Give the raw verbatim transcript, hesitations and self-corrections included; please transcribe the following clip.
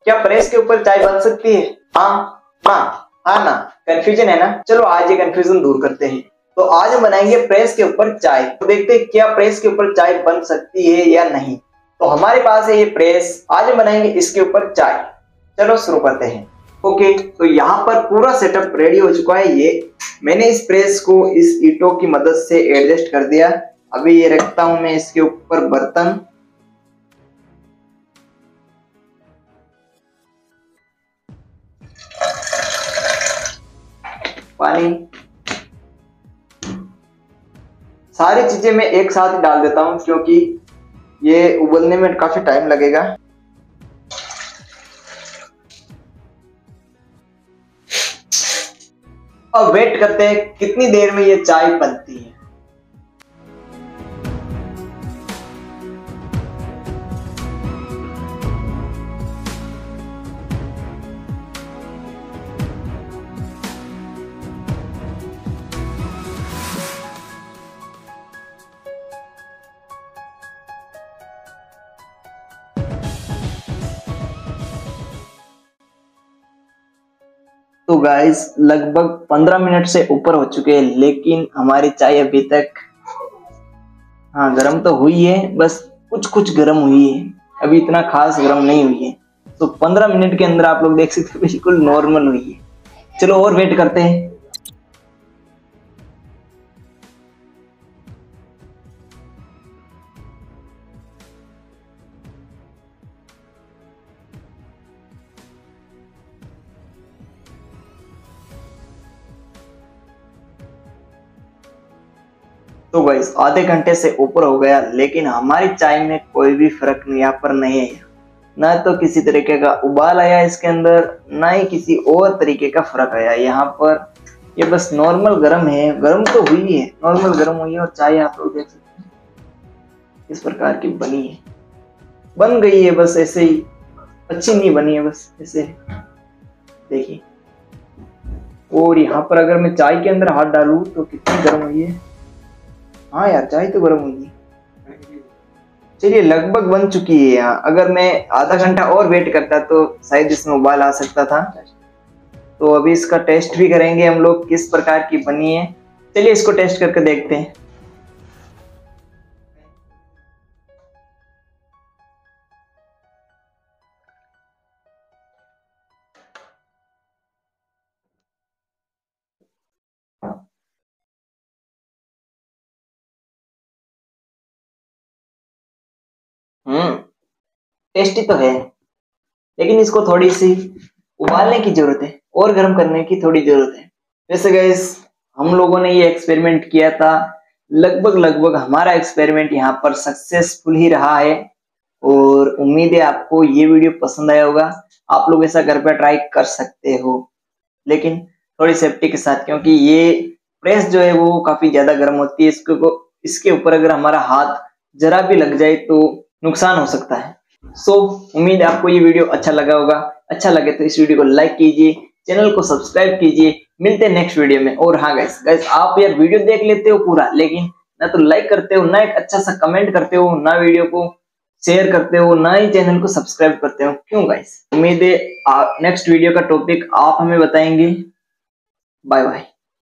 क्या प्रेस के ऊपर चाय बन सकती है? हाँ हाँ हाँ ना, कंफ्यूजन है ना। चलो आज ये कंफ्यूजन दूर करते हैं। तो आज हम बनाएंगे प्रेस के ऊपर चाय। तो देखते हैं क्या प्रेस के ऊपर चाय बन सकती है या नहीं। तो हमारे पास है ये प्रेस, आज हम बनाएंगे इसके ऊपर चाय। चलो शुरू करते हैं। ओके, तो यहाँ पर पूरा सेटअप रेडी हो चुका है। ये मैंने इस प्रेस को इस ईंटों की मदद से एडजस्ट कर दिया। अभी ये रखता हूं मैं इसके ऊपर बर्तन। पानी, सारी चीजें मैं एक साथ ही डाल देता हूं क्योंकि ये उबलने में काफी टाइम लगेगा। अब वेट करते हैं कितनी देर में ये चाय बनती है। तो गाइस लगभग पंद्रह मिनट से ऊपर हो चुके हैं, लेकिन हमारी चाय अभी तक, हाँ गर्म तो हुई है, बस कुछ कुछ गर्म हुई है, अभी इतना खास गर्म नहीं हुई है। तो पंद्रह मिनट के अंदर आप लोग देख सकते हो बिल्कुल नॉर्मल हुई है। चलो और वेट करते हैं। तो गाइस आधे घंटे से ऊपर हो गया, लेकिन हमारी चाय में कोई भी फर्क नहीं यहाँ पर नहीं है। ना तो किसी तरीके का उबाल आया इसके अंदर, ना ही किसी और तरीके का फर्क आया। यहाँ पर ये बस नॉर्मल गर्म है, गर्म तो हुई है, नॉर्मल गर्म हुई है। और चाय आप लोग देख सकते हैं इस प्रकार की बनी है, बन गई है, बस ऐसे ही, अच्छी नहीं बनी है, बस ऐसे देखिए। और यहाँ पर अगर मैं चाय के अंदर हाथ डालूं तो कितनी गर्म हुई है। हाँ यार चाय तो गर्म हुई है। चलिए लगभग बन चुकी है। यहाँ अगर मैं आधा घंटा और वेट करता तो शायद इसमें उबाल आ सकता था। तो अभी इसका टेस्ट भी करेंगे हम लोग किस प्रकार की बनी है। चलिए इसको टेस्ट करके देखते हैं। हम्म टेस्टी तो है, लेकिन इसको थोड़ी सी उबालने की जरूरत है और गर्म करने की थोड़ी जरूरत है। वैसे गाइस हम लोगों ने ये एक्सपेरिमेंट किया था, लगभग लगभग हमारा एक्सपेरिमेंट यहाँ पर सक्सेसफुल ही रहा है। और उम्मीद है आपको ये वीडियो पसंद आया होगा। आप लोग ऐसा घर पर ट्राई कर सकते हो, लेकिन थोड़ी सेफ्टी के साथ, क्योंकि ये प्रेस जो है वो काफी ज्यादा गर्म होती है। इसको इसके ऊपर अगर हमारा हाथ जरा भी लग जाए तो नुकसान हो सकता है। सो so, उम्मीद है आपको ये वीडियो अच्छा लगा होगा। अच्छा लगे तो इस वीडियो को लाइक कीजिए, चैनल को सब्सक्राइब कीजिए। मिलते हैं नेक्स्ट वीडियो में। और हाँ गाइस गाइस आप यार वीडियो देख लेते हो पूरा, लेकिन ना तो लाइक करते हो, ना एक अच्छा सा कमेंट करते हो, ना वीडियो को शेयर करते हो, ना ही चैनल को सब्सक्राइब करते हो। क्यों गाइस? उम्मीद है नेक्स्ट वीडियो का टॉपिक आप हमें बताएंगे। Bye bye.